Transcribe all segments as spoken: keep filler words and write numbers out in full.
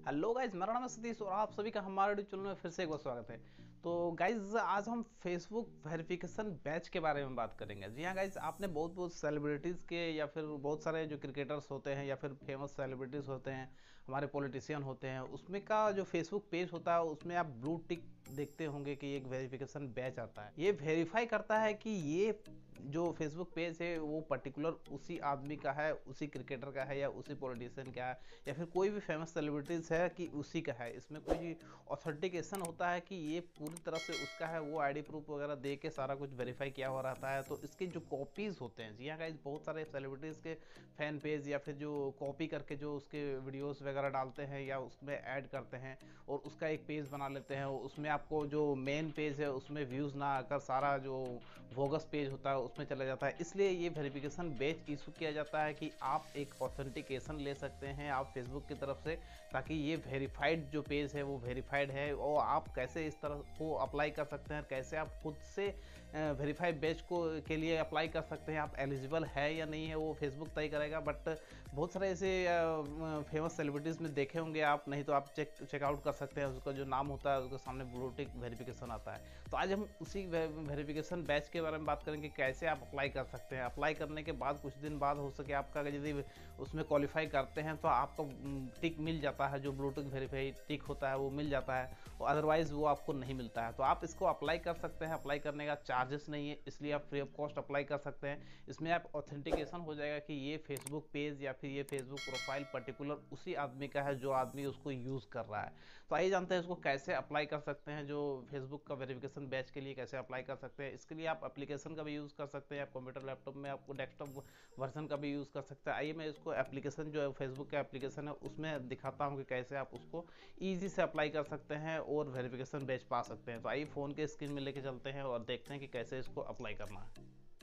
Hello guys, मेरा नाम है सतीश और आप सभी का हमारे यूट्यूब चैनल में फिर से एक बार स्वागत है। तो गाइज आज हम फेसबुक वेरिफिकेशन बैच के बारे में बात करेंगे। जी हाँ गाइज, आपने बहुत बहुत सेलिब्रिटीज़ के या फिर बहुत सारे जो क्रिकेटर्स होते हैं या फिर फेमस सेलिब्रिटीज़ होते हैं, हमारे पॉलिटिशियन होते हैं, उसमें का जो फेसबुक पेज होता है उसमें आप ब्लू टिक देखते होंगे कि एक वेरिफिकेशन बैच आता है। ये वेरीफाई करता है कि ये जो फेसबुक पेज है वो पर्टिकुलर उसी आदमी का है, उसी क्रिकेटर का है या उसी पॉलिटिशियन का है या फिर कोई भी फेमस सेलिब्रिटीज़ है कि उसी का है। इसमें कोई ऑथेंटिकेशन होता है कि ये पूरी तरह से उसका है, वो आईडी प्रूफ वगैरह दे के सारा कुछ वेरीफाई किया हुआ रहता है। तो इसके जो कॉपीज़ होते हैं, जी हाँ गाइस, बहुत सारे सेलिब्रिटीज़ के फैन पेज या फिर जो कॉपी करके जो उसके वीडियोस वगैरह डालते हैं या उसमें ऐड करते हैं और उसका एक पेज बना लेते हैं। उसमें आपको जो मेन पेज है उसमें व्यूज़ ना आकर सारा जो बोगस पेज होता है उसमें चला जाता है। इसलिए ये वेरिफिकेशन बैच इशू किया जाता है कि आप एक ऑथेंटिकेशन ले सकते हैं आप फेसबुक की तरफ से, ताकि ये वेरीफाइड जो पेज है वो वेरीफाइड है। और आप कैसे इस तरह को अप्लाई कर सकते हैं, कैसे आप खुद से वेरीफाइड बैच को के लिए अप्लाई कर सकते हैं, आप एलिजिबल है या नहीं है वो फेसबुक तय करेगा। बट बहुत सारे ऐसे फेमस सेलिब्रिटीज़ में देखे होंगे आप, नहीं तो आप चेक चेकआउट कर सकते हैं। उसका जो नाम होता है उसके सामने ब्लू टिक वेरिफिकेशन आता है। तो आज हम उसी वेरिफिकेशन बैच के बारे में बात करेंगे, कैसे आप अप्लाई कर सकते हैं। अप्लाई करने के बाद कुछ दिन बाद हो सके आपका यदि उसमें क्वालिफाई करते हैं तो आपको टिक मिल जाता है, जो ब्लू टिक वेरीफाई टिक होता है वो मिल जाता है, और अदरवाइज़ वो आपको नहीं मिलता है। तो आप इसको अप्लाई कर सकते हैं। अप्लाई करने का चार्जेस नहीं है, इसलिए आप फ्री ऑफ कॉस्ट अप्लाई कर सकते हैं। इसमें आप ऑथेंटिकेशन हो जाएगा कि ये फेसबुक पेज या फिर ये फेसबुक प्रोफाइल पर्टिकुलर उसी आदमी का है जो आदमी उसको यूज़ कर रहा है। तो आइए जानते हैं इसको कैसे अप्लाई कर सकते हैं, जो फेसबुक का वेरिफिकेशन बैच के लिए कैसे अप्लाई कर सकते हैं। इसके लिए आप एप्लीकेशन का भी यूज़ कर सकते हैं, आप कंप्यूटर लैपटॉप में आपको डेस्कटॉप वर्जन का भी यूज़ कर सकते हैं। आइए मैं इसको एप्लीकेशन जो है फेसबुक का एप्लीकेशन है उसमें दिखाता हूँ कि कैसे आप उसको ईजी से अप्लाई कर सकते हैं और वेरिफिकेशन बैच पा सकते हैं। तो आइए फ़ोन के स्क्रीन में लेके चलते हैं और देखते हैं कि कैसे इसको अप्लाई करना है।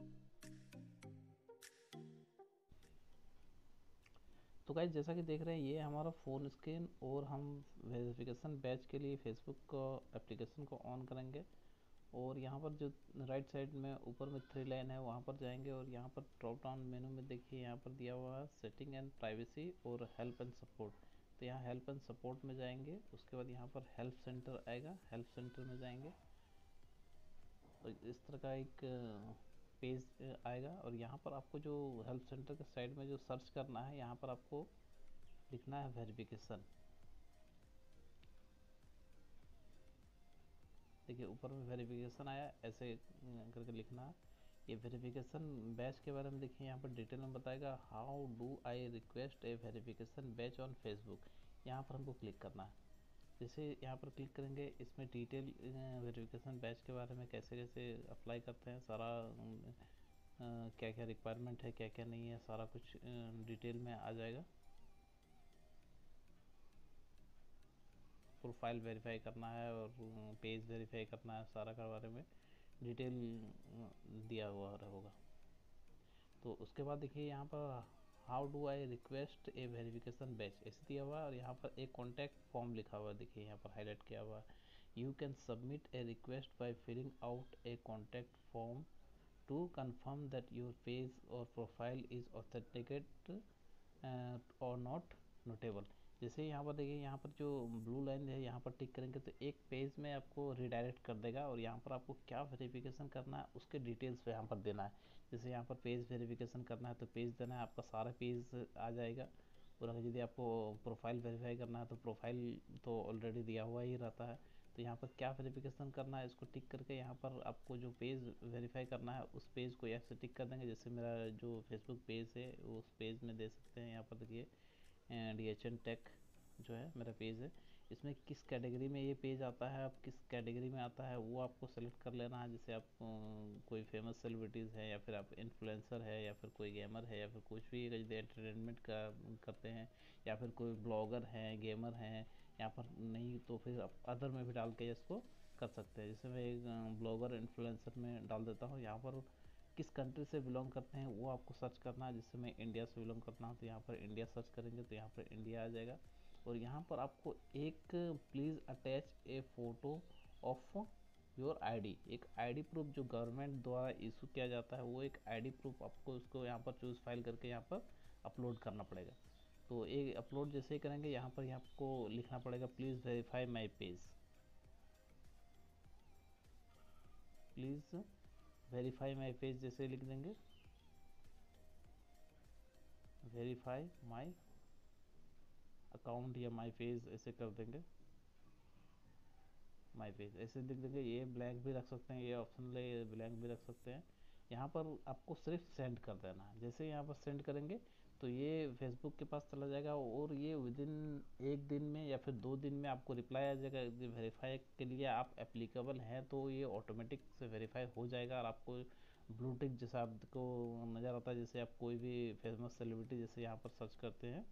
तो गाइस, जैसा कि देख रहे हैं ये हमारा फ़ोन स्क्रीन, और हम वेरिफिकेशन बैच के लिए फेसबुक का एप्लीकेशन को ऑन करेंगे। और यहाँ पर जो राइट साइड में ऊपर में थ्री लाइन है वहाँ पर जाएंगे और यहाँ पर ड्रॉप डाउन मेनू में देखिए यहाँ पर दिया हुआ है सेटिंग एंड प्राइवेसी और हेल्प एंड सपोर्ट। तो यहाँ हेल्प एंड सपोर्ट में जाएंगे, उसके बाद यहाँ पर हेल्प सेंटर आएगा, हेल्प सेंटर में जाएंगे तो इस तरह का एक पेज आएगा। और यहाँ पर आपको जो हेल्प सेंटर के साइड में जो सर्च करना है, यहाँ पर आपको लिखना है वेरिफिकेशन। देखिए ऊपर में वेरिफिकेशन आया, ऐसे करके लिखना है। ये वेरिफिकेशन बैच के बारे में देखिए यहाँ पर डिटेल में बताएगा, how do I request a verification badge on Facebook. यहाँ पर हमको क्लिक करना है। जैसे यहाँ पर क्लिक करेंगे, इसमें डिटेल वेरिफिकेशन बैच के बारे में कैसे कैसे अप्लाई करते हैं, सारा क्या क्या रिक्वायरमेंट है, क्या क्या नहीं है, सारा कुछ डिटेल में आ जाएगा। प्रोफाइल वेरीफाई करना है और पेज वेरीफाई करना है, सारा के बारे में डिटेल दिया हुआ होगा। तो उसके बाद देखिए यहाँ पर how do I request a verification badge ऐसे दिया हुआ है, और यहाँ पर एक कॉन्टैक्ट फॉर्म लिखा हुआ है, देखिए यहाँ पर हाईलाइट किया हुआ है, you can submit a request by filling out a contact form to confirm that your page or profile is authenticated uh, or not notable। जैसे यहाँ पर देखिए, यहाँ पर जो ब्लू लाइन है यहाँ पर टिक करेंगे तो एक पेज में आपको रिडायरेक्ट कर देगा, और यहाँ पर आपको क्या वेरिफिकेशन करना है उसके डिटेल्स पे यहाँ पर देना है। जैसे यहाँ पर पेज वेरिफिकेशन करना है तो पेज देना है, आपका सारा पेज आ जाएगा। और अगर यदि आपको प्रोफाइल वेरीफाई करना है तो प्रोफाइल तो ऑलरेडी दिया हुआ ही रहता है। तो यहाँ पर क्या वेरिफिकेशन करना है इसको टिक करके यहाँ पर आपको जो पेज वेरीफाई करना है उस पेज को यहाँ से टिक कर देंगे। जैसे मेरा जो फेसबुक पेज है उस पेज में दे सकते हैं, यहाँ पर देखिए डी एच एन टेक जो है मेरा पेज है, इसमें किस कैटेगरी में ये पेज आता है, आप किस कैटेगरी में आता है वो आपको सेलेक्ट कर लेना है। जैसे आप कोई फेमस सेलिब्रिटीज़ है या फिर आप इन्फ्लुएंसर है या फिर कोई गेमर है या फिर कुछ भी यदि एंटरटेनमेंट का करते हैं या फिर कोई ब्लॉगर हैं, गेमर हैं, यहाँ पर नहीं तो फिर आप अदर में भी डाल के इसको कर सकते हैं। जैसे मैं एक ब्लॉगर इन्फ्लुएंसर में डाल देता हूँ, यहाँ पर किस कंट्री से बिलोंग करते हैं वो आपको सर्च करना है। जैसे मैं इंडिया से बिलोंग करता हूँ तो यहाँ पर इंडिया सर्च करेंगे तो यहाँ पर इंडिया आ जाएगा। और यहाँ पर आपको एक please attach a photo of your ID, एक आईडी प्रूफ जो गवर्नमेंट द्वारा इशू किया जाता है, वो एक आईडी प्रूफ आपको उसको यहाँ पर चूज़ फाइल करके यहाँ पर अपलोड करना पड़ेगा। तो ये अपलोड जैसे ही करेंगे, यहाँ पर यहाँ आपको लिखना पड़ेगा please verify my page, please verify my page जैसे लिख देंगे, वेरीफाई माई अकाउंट या माई पेज ऐसे कर देंगे, माई पेज ऐसे लिख देंगे। ये ब्लैंक भी रख सकते हैं, ये ऑप्शन ले ब्लैंक भी रख सकते हैं। यहाँ पर आपको सिर्फ सेंड कर देना है। जैसे यहाँ पर सेंड करेंगे तो ये फेसबुक के पास चला जाएगा और ये विद इन एक दिन में या फिर दो दिन में आपको रिप्लाई आ जाएगा। यदि वेरीफाई के लिए आप एप्लीकेबल हैं तो ये ऑटोमेटिक से वेरीफाई हो जाएगा और आपको ब्लू टिक जैसा आपको नज़र आता है, जैसे आप कोई भी फेमस सेलिब्रिटी जैसे यहाँ पर सर्च करते हैं,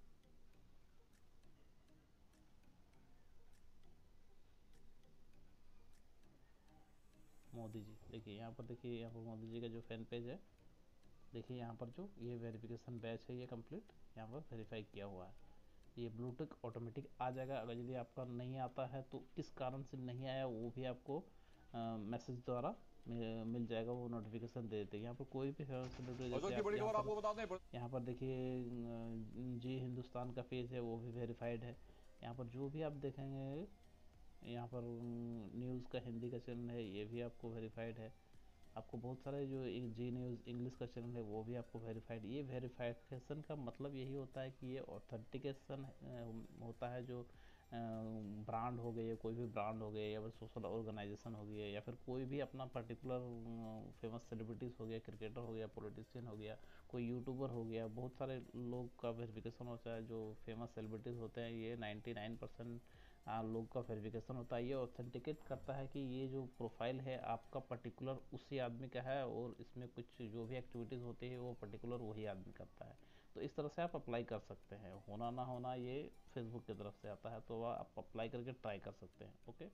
मोदी जी, देखिए यहाँ पर, देखिए यहाँ पर मोदी जी का जो फैन पेज है, देखिए यहाँ पर जो ये वेरिफिकेशन बैच है ये कंप्लीट यहाँ पर वेरीफाई किया हुआ है। ये ब्लूटिक ऑटोमेटिक आ जाएगा। अगर यदि आपका नहीं आता है तो किस कारण से नहीं आया वो भी आपको मैसेज द्वारा मिल जाएगा, वो नोटिफिकेशन दे देते हैं। यहाँ पर कोई भी जैसे आप यहाँ, आपको बता दें, यहाँ पर देखिए जी हिंदुस्तान का पेज है वो भी वेरीफाइड है। यहाँ पर जो भी आप देखेंगे, यहाँ पर न्यूज़ का हिंदी का चैनल है ये भी आपको वेरीफाइड है। आपको बहुत सारे जो जी न्यूज़ इंग्लिश का चैनल है वो भी आपको वेरीफाइड। ये वेरीफिकेशन का मतलब यही होता है कि ये ऑथेंटिकेशन होता है, जो ब्रांड हो गई, कोई भी ब्रांड हो गया या फिर सोशल ऑर्गेनाइजेशन हो गया या फिर कोई भी अपना पर्टिकुलर फेमस सेलिब्रिटीज़ हो गया, क्रिकेटर हो गया, पॉलिटिशियन हो गया, कोई यूट्यूबर हो गया, बहुत सारे लोग का वेरिफिकेशन होता है। जो फेमस सेलिब्रिटीज़ होते हैं ये नाइन्टी नाइन परसेंट लोग का वेरिफिकेशन होता है। ये ऑथेंटिकेट करता है कि ये जो प्रोफाइल है आपका पर्टिकुलर उसी आदमी का है और इसमें कुछ जो भी एक्टिविटीज़ होती है वो पर्टिकुलर वही आदमी करता है। तो इस तरह से आप अप्लाई कर सकते हैं। होना ना होना ये फेसबुक की तरफ से आता है, तो वह आप अप्लाई करके ट्राई कर सकते हैं। ओके,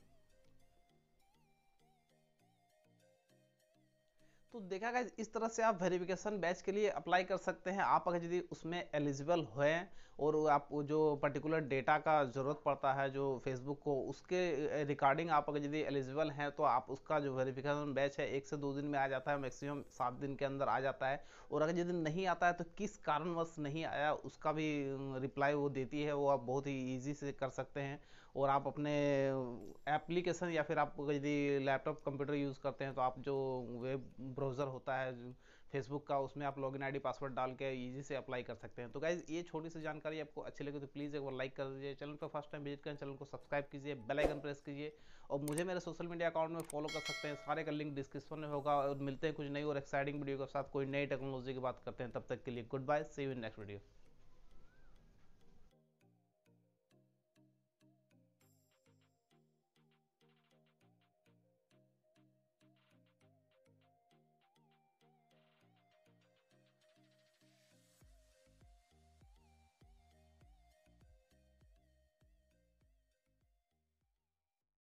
तो देखा गया इस तरह से आप वेरिफिकेशन बैच के लिए अप्लाई कर सकते हैं। आप अगर यदि उसमें एलिजिबल हैं और आप जो पर्टिकुलर डेटा का ज़रूरत पड़ता है जो फेसबुक को, उसके रिगार्डिंग आप अगर यदि एलिजिबल हैं तो आप उसका जो वेरिफिकेशन बैच है एक से दो दिन में आ जाता है, मैक्सिमम सात दिन के अंदर आ जाता है। और अगर यदि नहीं आता है तो किस कारणवश नहीं आया उसका भी रिप्लाई वो देती है, वो आप बहुत ही ईजी से कर सकते हैं। और आप अपने एप्लीकेशन या फिर आप यदि लैपटॉप कंप्यूटर यूज़ करते हैं तो आप जो वेब ब्राउज़र होता है फेसबुक का, उसमें आप लॉगिन आईडी पासवर्ड डाल के इजी से अप्लाई कर सकते हैं। तो गाइज ये छोटी सी जानकारी आपको अच्छी लगी तो प्लीज़ एक बार लाइक कर दीजिए, चैनल पर फर्स्ट टाइम विजिट करें चैनल को सब्सक्राइब कीजिए, बेल आइकन प्रेस कीजिए और मुझे मेरे सोशल मीडिया अकाउंट में फॉलो कर सकते हैं। सारे का लिंक डिस्क्रिप्शन में होगा। और मिलते हैं कुछ नई और एक्साइटिंग वीडियो के साथ, कोई नई टेक्नोलॉजी की बात करते हैं। तब तक के लिए good bye, see you in next video.